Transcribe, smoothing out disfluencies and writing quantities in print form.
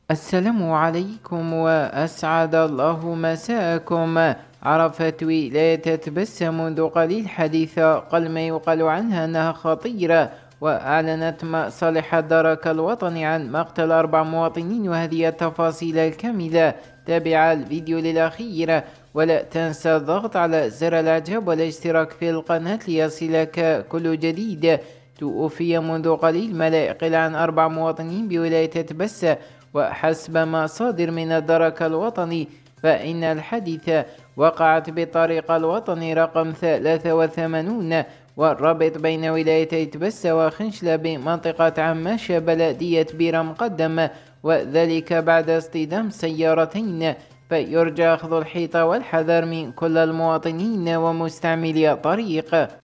السلام عليكم وأسعد الله مساءكم. عرفت ولاية تبسة منذ قليل حديث قل ما يقال عنها أنها خطيرة، وأعلنت مصالح الدرك الوطني عن مقتل 4 مواطنين، وهذه التفاصيل الكاملة تابع الفيديو للأخير، ولا تنسى الضغط على زر الإعجاب والاشتراك في القناة ليصلك كل جديد. توفي منذ قليل ما لا يقل عن 4 مواطنين بولاية تبسة، وحسب مصادر من الدرك الوطني فإن الحادثة وقعت بالطريق الوطني رقم 83 والرابط بين ولايتي تبسة وخنشلة بمنطقة عماشة بلدية بير مقدم، وذلك بعد اصطدام سيارتين. فيرجى أخذ الحيطة والحذر من كل المواطنين ومستعملي الطريق.